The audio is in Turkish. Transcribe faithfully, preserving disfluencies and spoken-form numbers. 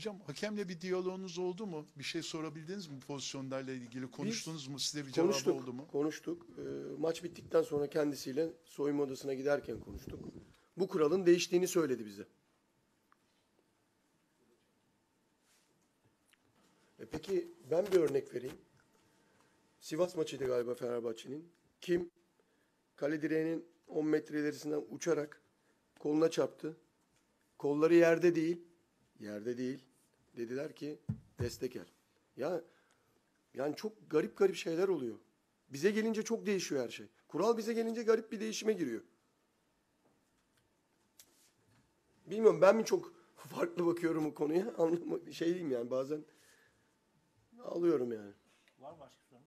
Hocam hakemle bir diyaloğunuz oldu mu? Bir şey sorabildiniz mi pozisyonlarla ilgili? Konuştunuz mu? Size bir cevabı Konuştuk, oldu mu? konuştuk. E, maç bittikten sonra kendisiyle soyunma odasına giderken konuştuk. Bu kuralın değiştiğini söyledi bize. E peki ben bir örnek vereyim. Sivas maçıydı galiba Fenerbahçe'nin. Kim kale direğinin on metre ilerisinden uçarak koluna çarptı. Kolları yerde değil. Yerde değil. Dediler ki destek el. Ya yani çok garip garip şeyler oluyor. Bize gelince çok değişiyor her şey. Kural bize gelince garip bir değişime giriyor. Bilmiyorum, ben mi çok farklı bakıyorum bu konuya? Anlama, şey diyeyim yani, bazen alıyorum yani. Var başka